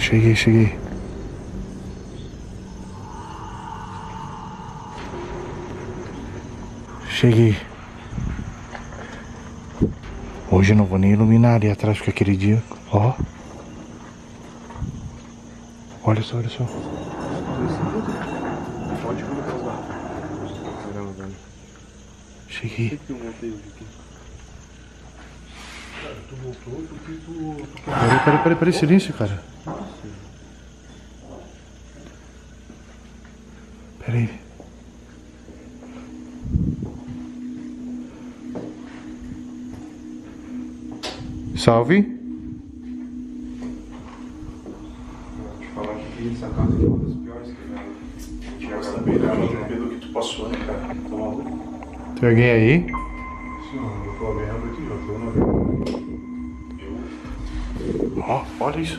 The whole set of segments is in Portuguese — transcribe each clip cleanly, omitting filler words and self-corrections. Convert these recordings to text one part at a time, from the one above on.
Cheguei, cheguei. Cheguei. Hoje eu não vou nem iluminar ali atrás, porque aquele dia, ó. Olha só, olha só. Pode colocar lá. Caramba, velho. Cheguei. Por que eu voltei hoje aqui? Cara, tu voltou porque tu... Peraí, silêncio, cara. Peraí. Salve. Vou te falar que essa casa aqui é uma das piores que já sabia pelo que tu passou, né, cara? Tá maluco? Tem alguém aí? Sim, eu tô vendo aqui, eu tô na... Ó, olha isso.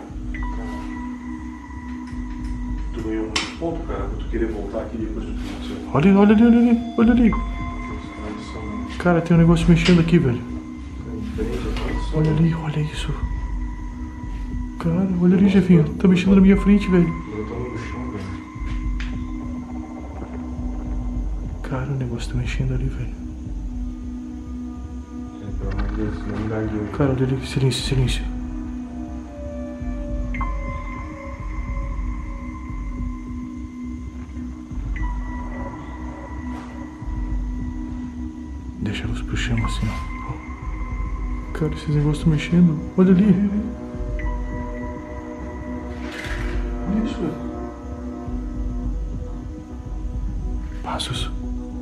Tu ganhou muito ponto, cara, pra tu querer voltar aqui depois do que aconteceu. Olha ali, olha ali. Cara, tem um negócio mexendo aqui, velho. Olha ali, olha isso. Cara, olha ali, Jefinho. Tá mexendo na minha frente, velho. Eu tô no chão, velho. Cara, o negócio tá mexendo ali, velho. Pelo amor de Deus, não me dá dinheiro. Cara, olha ali, silêncio, silêncio. Deixa a luz pro chão assim, ó. Cara, esses negócios estão mexendo. Olha ali. Olha isso, velho. Passos.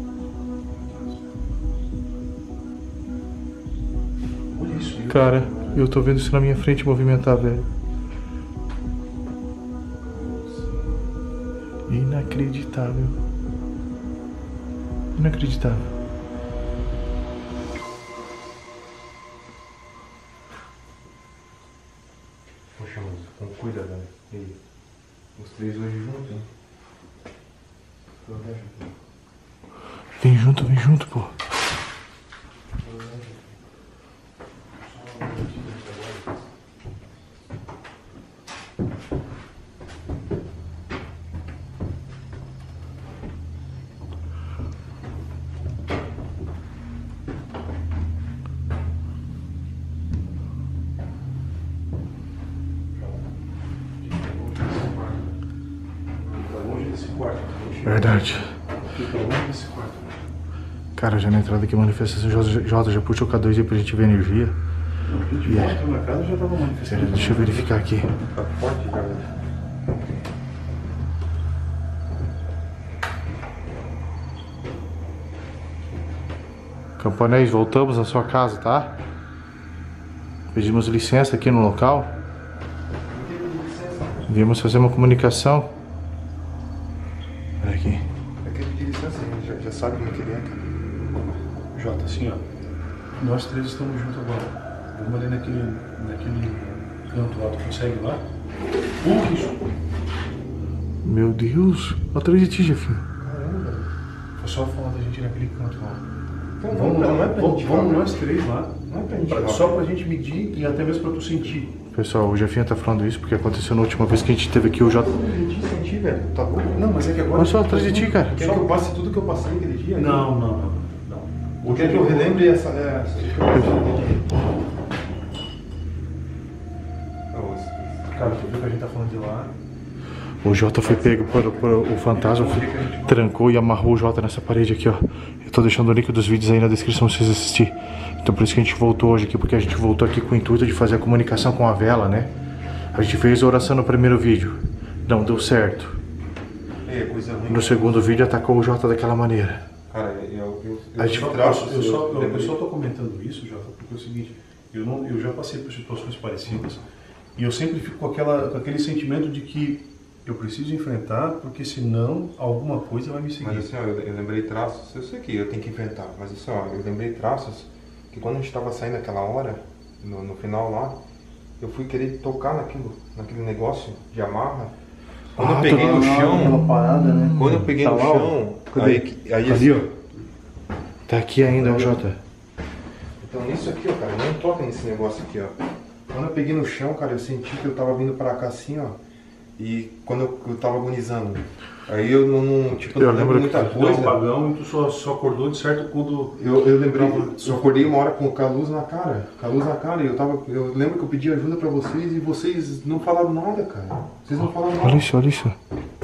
Olha isso. Cara, eu tô vendo isso na minha frente movimentar, velho. Inacreditável. Inacreditável. Poxa, mas então cuida, velho. E aí? Os três hoje juntos, hein? Vem junto, pô. Verdade. Cara, já na entrada aqui, manifestação J já puxa o K2 aí pra gente ver a energia. E aí? Na casa já tava manifestando. Deixa eu verificar aqui. Tá forte, galera. Camponês, voltamos à sua casa, tá? Pedimos licença aqui no local. Viemos fazer uma comunicação. Olha aqui. É que ele pedir licença, a gente já sabe como é que ele entra. Jota, assim, ó. Nós três estamos juntos agora. Vamos ali naquele canto lá. Tu consegue lá? Isso! Meu Deus. Atrás de ti, Jefinho. Caramba, velho. Foi só falar da gente ir naquele canto lá. Então, Vamos nós três lá. Não é pra gente Só pra gente medir e até mesmo pra tu sentir. Pessoal, o Jefinho tá falando isso porque aconteceu na última vez que a gente teve aqui o J. sentir, velho. Tá bom? Não, mas é que agora... Olha só atrás de ti, cara. Quer que eu passe tudo que eu passei aquele dia? Não. Ou quer que eu relembre essa... Cara, tu viu que a gente tá falando de lá? O Jota foi pego por o fantasma, trancou e amarrou o Jota nessa parede aqui, ó. Eu tô deixando o link dos vídeos aí na descrição pra vocês assistirem. Então por isso que a gente voltou hoje aqui, porque a gente voltou aqui com o intuito de fazer a comunicação com a vela, né? A gente fez a oração no primeiro vídeo, não deu certo. É, coisa ruim. No segundo vídeo atacou o Jota daquela maneira. Cara, Eu só tô comentando isso, Jota, porque é o seguinte, eu já passei por situações parecidas e eu sempre fico com aquele sentimento de que eu preciso enfrentar, porque senão alguma coisa vai me seguir. Mas assim, ó, eu lembrei traços, eu sei que eu tenho que inventar, mas assim, ó, eu lembrei traços que quando a gente tava saindo naquela hora, no final lá, eu fui querer tocar naquele negócio de amarra. Quando eu peguei no chão, parada, né? quando eu peguei no chão, aí Ali, ó. Tá aqui ainda, o Jota. Então isso aqui, ó, cara, não toca nesse negócio aqui, ó. quando eu peguei no chão, cara, eu senti que eu tava vindo pra cá assim, ó. E quando eu tava agonizando. Aí eu tipo, Eu não lembro lembro muita Tu deu um coisa. apagão e tu só acordou de certo quando... Eu lembrei, eu acordei uma hora com a luz na cara. Com a luz na cara, e eu lembro que eu pedi ajuda pra vocês e vocês não falaram nada, cara. Vocês não falaram nada. Olha isso, olha isso.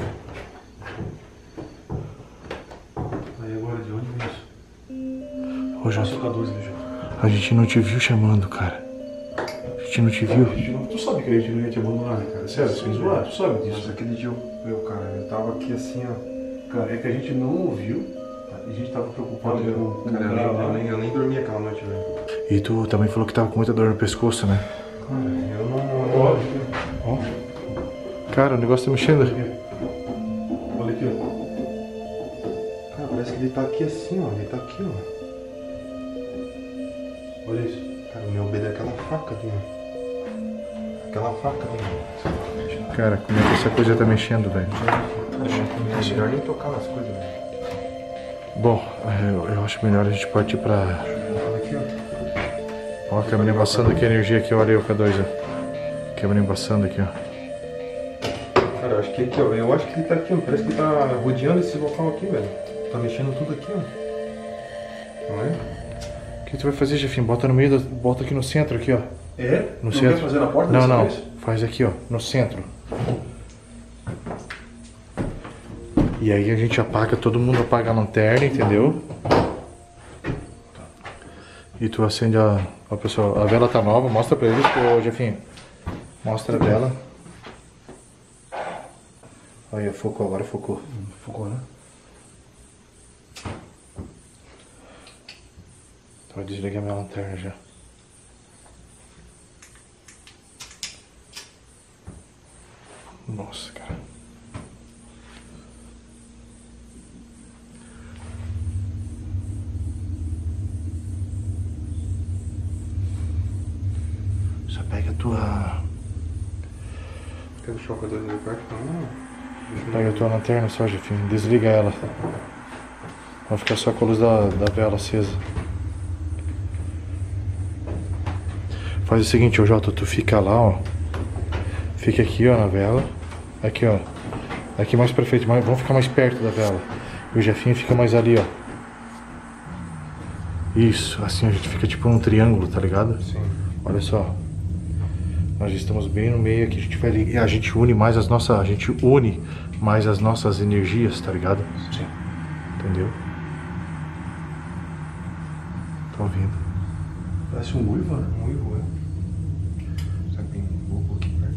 Aí agora, de onde vem isso? Ô, Jota, Passa o K2 ali, Jota. a gente não te viu chamando, cara. A gente não te viu. Tu sabe que a gente não ia te abandonar, né, cara? Sério, sem zoar, tu sabe Mas disso. aquele dia eu tava aqui assim, ó. Cara, é que a gente não ouviu, tá? E a gente tava preocupado com Cara, o grau, eu nem dormi aquela noite, velho. E tu também falou que tava com muita dor no pescoço, né? Cara, eu não. Olha Ó. Cara, o negócio tá mexendo. aqui. Olha aqui, ó. Cara, parece que ele tá aqui assim, ó. Ele tá aqui, ó. Olha isso. Cara, o meu dedo é aquela faca ali, ó. Aquela faca ali, ó. Cara, como é que essa coisa tá mexendo, velho? É melhor nem tocar nas coisas, velho. Bom, eu acho melhor a gente partir pra... Olha aqui, ó. Ó, a câmera embaçando aqui a energia aqui, olha aí o K2, ó. Câmera embaçando aqui, ó. Cara, eu acho que aqui, ó. Eu acho que ele tá aqui, ó. Parece que ele tá rodeando esse local aqui, velho. Tá mexendo tudo aqui, ó. Não é? O que tu vai fazer, Jefinho? Bota no meio, bota aqui no centro, aqui, ó. É? No Não centro. quer fazer na porta Não, dessa não. vez? Faz aqui, ó, no centro. E aí a gente apaga, todo mundo apaga a lanterna, entendeu? E tu acende a pessoa. A vela tá nova, mostra pra eles, ô Jefinho. Mostra a vela. Aí, focou, agora focou. Focou, né? Então eu desliguei a minha lanterna já. Nossa, cara. Só pega a tua... Quer deixar o K2 ali perto? Não. Pega a tua lanterna só, Jefinho. Desliga ela. Vai ficar só com a luz da vela acesa. Faz o seguinte, ô Jota, tu fica lá, ó. Fica aqui, ó, na vela. Aqui, ó. Aqui mais pra frente, vamos ficar mais perto da vela. E o Jefinho fica mais ali, ó. Isso, assim a gente fica tipo num triângulo, tá ligado? Sim. Olha só. Nós estamos bem no meio aqui, a gente vai ligar, a gente une mais as nossas, a gente une mais as nossas energias, tá ligado? Sim. Entendeu? Tô ouvindo. Parece um uivo, né? Um uivo, é. Sabe, tem um bobo aqui perto.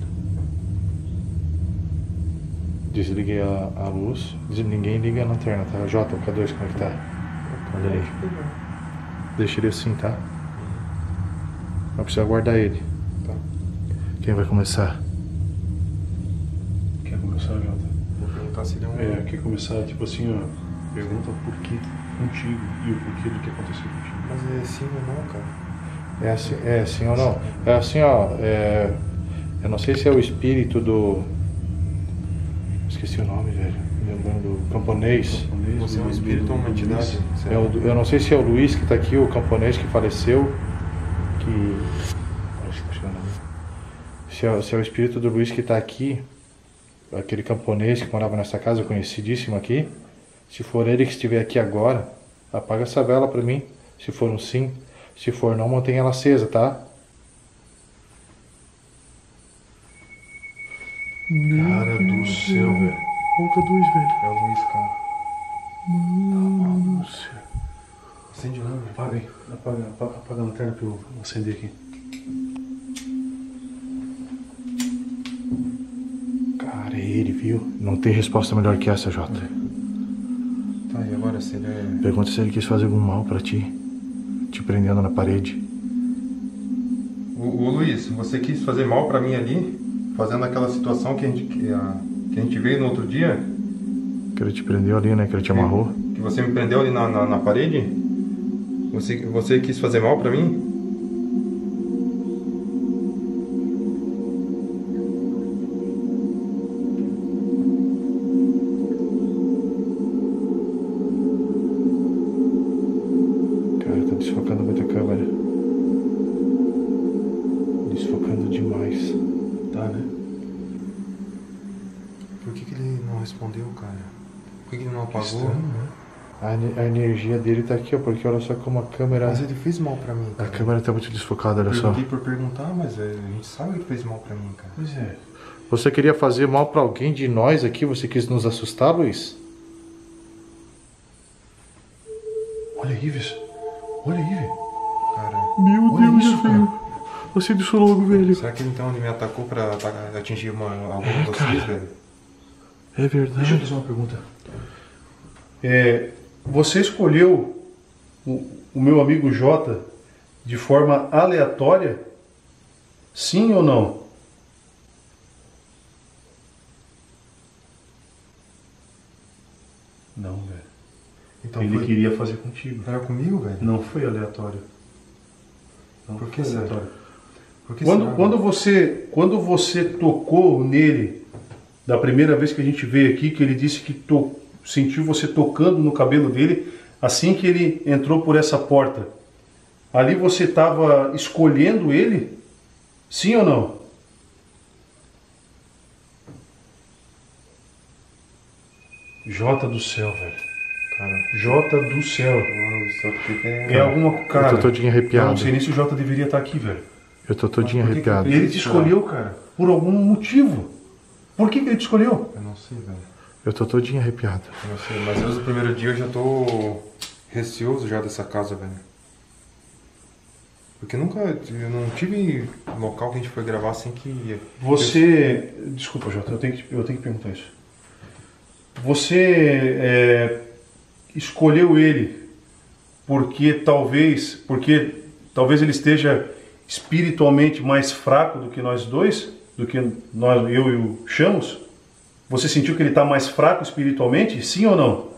Desliguei a luz, ninguém liga a lanterna, tá? Jota, o K2, como é que tá? Olha aí. Deixa ele assim, tá? Não precisa guardar ele. Tá. Quem vai começar? Quer começar, Jota? Vou perguntar se ele é um. Quer começar, tipo assim, ó. Pergunta por que contigo e o porquê do que aconteceu contigo. Mas é sim ou não, cara? É assim ou não? É assim, ó. Eu não sei se é o espírito do. Esqueci o nome, velho. Lembrando do camponês. Você é um espírito ou uma entidade? Eu não sei se é o Luiz que tá aqui, o camponês que faleceu. Que. Esqueci o nome. Se é o espírito do Luiz que tá aqui, aquele camponês que morava nessa casa, conhecidíssimo aqui. Se for ele que estiver aqui agora, apaga essa vela pra mim. Se for um sim. Se for não, mantenha ela acesa, tá? Cara do céu, velho. Olha o K2, velho. É o Luiz, cara. Mano do céu. Acende lá, velho. Apaga aí. Apaga a lanterna pra eu acender aqui. Cara, é ele, viu? Não tem resposta melhor que essa, Jota. Tá, e agora se ele é. Pergunta se ele quis fazer algum mal pra ti. Te prendendo na parede. Ô Luiz, você quis fazer mal pra mim ali? Fazendo aquela situação que a gente veio no outro dia? Que ele te prendeu ali, né? Que ele te amarrou. Que você me prendeu ali na parede? Você quis fazer mal pra mim? Cara, tá desfocando muito a câmera. Desfocando respondeu, cara? Por que ele não apagou? Estranho, né? A energia dele tá aqui, ó, porque olha só como a câmera... Mas ele fez mal pra mim, A cara. câmera tá muito desfocada, olha Eu só. perguntei por perguntar, mas a gente sabe que ele fez mal pra mim, cara. Pois é. Você queria fazer mal pra alguém de nós aqui? Você quis nos assustar, Luiz? Olha aí, Ives. Olha aí, velho. Cara, Meu Olha Deus, isso, velho. Você disse logo, velho. será que então ele me atacou pra atingir algum de vocês, velho? É Deixa eu verdade. fazer uma pergunta. Você escolheu o meu amigo Jota de forma aleatória? Sim ou não? Não, velho. Então Ele foi... queria fazer contigo. Era comigo, velho? Não foi aleatório. Não Por que foi será? aleatório. Por que será, Quando você tocou nele, da primeira vez que a gente veio aqui, que ele disse que sentiu você tocando no cabelo dele, assim que ele entrou por essa porta, ali você estava escolhendo ele? Sim ou não? Jota do céu, velho. Cara, Jota do céu. mano do céu, por que É alguma... Cara, Eu tô todinho eu arrepiado. não sei nem se o Jota deveria estar aqui, velho. Eu tô todinho Mas por que que arrepiado. ele Ele te escolheu, cara, por algum motivo. Por que ele te escolheu? Eu não sei, velho. Eu tô todinho arrepiado. Eu não sei, mas desde o primeiro dia eu já tô receoso já dessa casa, velho. Porque eu não tive local que a gente foi gravar assim que... Você... Desculpa, Jota, eu tenho que perguntar isso. Você escolheu ele porque talvez ele esteja espiritualmente mais fraco do que nós dois? Do que eu e o Chamos? Você sentiu que ele está mais fraco espiritualmente? Sim ou não?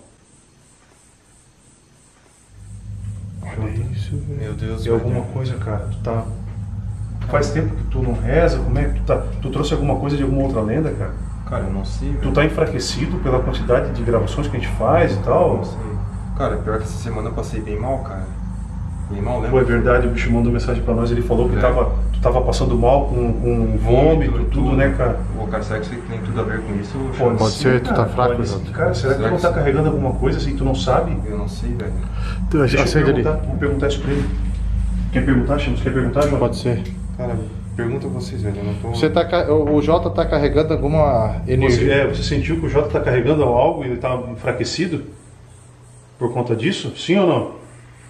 Olha isso, velho. Meu Deus, Tem alguma coisa, cara? Tu tá... Faz tempo que tu não reza? Como é que tu tá? Tu trouxe alguma coisa de alguma outra lenda, cara? Cara, eu não sei, velho. Tu tá enfraquecido pela quantidade de gravações que a gente faz e Eu tal? não sei. Cara, pior que essa semana eu passei bem mal, cara. Bem mal, lembra? Pô, é verdade, o bicho mandou mensagem pra nós, ele falou que É. tu tava passando mal com vômito, tudo, né, cara? Ô, cara, será que isso tem tudo a ver com isso? Pode ser, tu tá fraco, pode Jota. ser. Cara, será que tu Será não que tá sim? carregando alguma coisa assim, tu não sabe? Eu não sei, velho. Deixa eu Acende ali. perguntar, vou perguntar isso pra ele. Quer perguntar, Chamos? Quer perguntar, João? Pode ser. Cara, pergunta vocês, velho. Eu não tô... O Jota tá carregando alguma energia. Você sentiu que o Jota tá carregando algo e ele tá enfraquecido? Por conta disso? Sim ou não?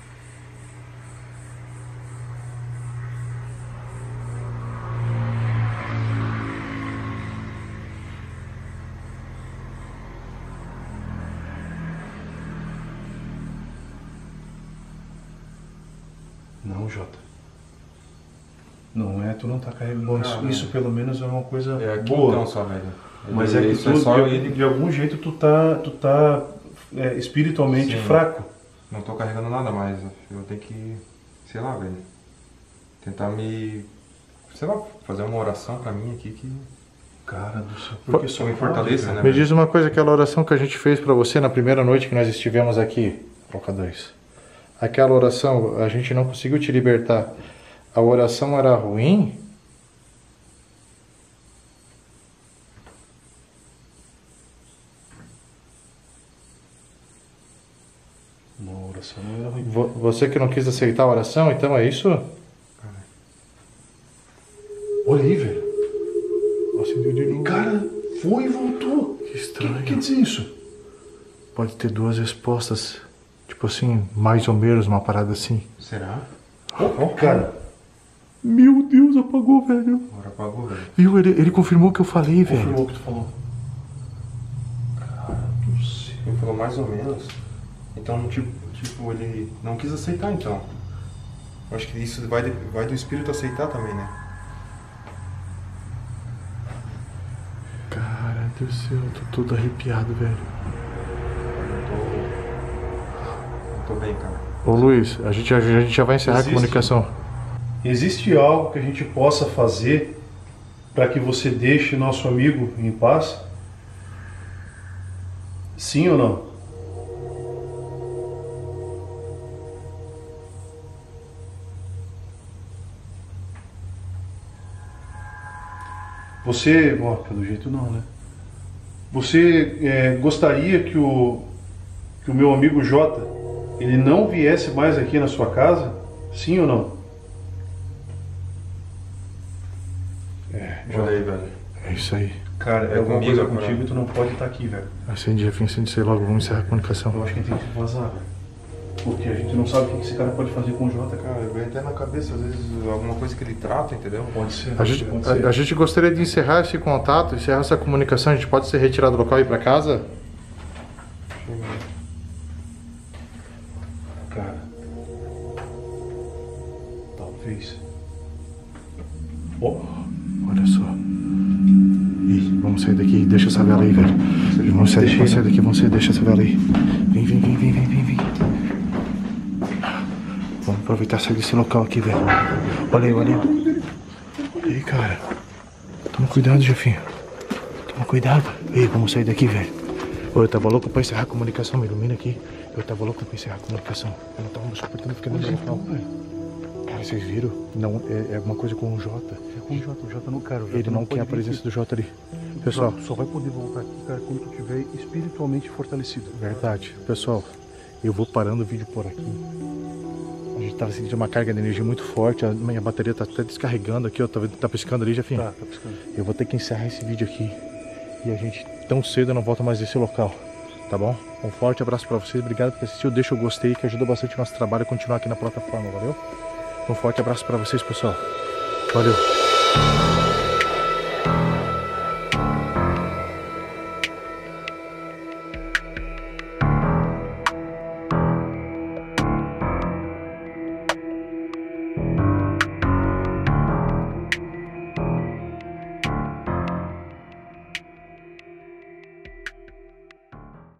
Não, Jota. Não é, tu não tá carregando. Bom, isso pelo menos é uma coisa É aqui boa. então só, velho. Mas é que Isso tu, só de, ele... de algum jeito tu tá espiritualmente Sim. fraco. Não tô carregando nada mais. Eu tenho que, sei lá, velho. Tentar me... Sei lá, fazer uma oração pra mim aqui que... Cara do céu, porque só me fortaleça, né? Me diz uma coisa, aquela oração que a gente fez pra você na primeira noite que nós estivemos aqui, Boca 2. Aquela oração, a gente não conseguiu te libertar. A oração era ruim? Não, a oração não era ruim. Você que não quis aceitar a oração, então é isso? Olha aí, velho. Acendeu de novo. Cara, foi e voltou. Que estranho. O que quer dizer isso? Pode ter duas respostas. Tipo assim, mais ou menos uma parada assim. Será? Cara, Meu Deus, apagou, velho. Agora apagou, velho. Viu? Ele confirmou o que eu falei, velho. confirmou o que tu falou. Cara do céu. Ele falou mais ou menos. Então, tipo, ele não quis aceitar, então. Eu acho que isso vai do espírito aceitar também, né? Cara do céu, eu tô todo arrepiado, velho. Não tô bem, cara. Ô Luiz, a gente já vai encerrar Existe. a comunicação. Existe algo que a gente possa fazer para que você deixe nosso amigo em paz? Sim ou não? Você, pelo jeito não, né? Você gostaria que o meu amigo Jota, ele não viesse mais aqui na sua casa? Sim ou não? Olha aí, velho. É isso aí. Cara, é alguma coisa contigo e tu não pode estar aqui, velho. Acende, Jefinho, acende isso aí logo, vamos encerrar a comunicação. Eu acho que tem que vazar, velho. Porque a gente não sabe o que esse cara pode fazer com o Jota, cara. Cara, vem até na cabeça, às vezes, alguma coisa que ele trata, entendeu? Pode ser. A gente gostaria de encerrar esse contato, encerrar essa comunicação. A gente pode ser retirado do local e ir pra casa? Cara, talvez. Oh, olha só. Ih, vamos sair daqui, deixa essa vela aí, velho. Vamos sair daqui, deixa essa vela aí. Vem. Vamos aproveitar e sair desse local aqui, velho. Olha aí. Olha aí, cara. Toma cuidado, Jefinho. Toma cuidado. Ei, vamos sair daqui, velho. Eu tava louco pra encerrar a comunicação, me ilumina aqui. Eu tava louco pra encerrar a comunicação. Eu não tava me suportando ficar no local. Cara, vocês viram? Não, é alguma coisa com o Jota. É com o Jota não quero. Ele não quer a presença do Jota ali. Pessoal, só vai poder voltar aqui, cara, quando tu estiver espiritualmente fortalecido. Verdade. Pessoal, eu vou parando o vídeo por aqui. A gente tava sentindo uma carga de energia muito forte. A minha bateria tá até descarregando aqui, ó. Tá piscando ali, Jefinho? Tá piscando. Eu vou ter que encerrar esse vídeo aqui. E a gente tão cedo não volta mais desse local. Tá bom? Um forte abraço pra vocês. Obrigado por assistir. Deixa o gostei, que ajuda bastante o nosso trabalho a continuar aqui na plataforma. Valeu? Um forte abraço pra vocês, pessoal. Valeu.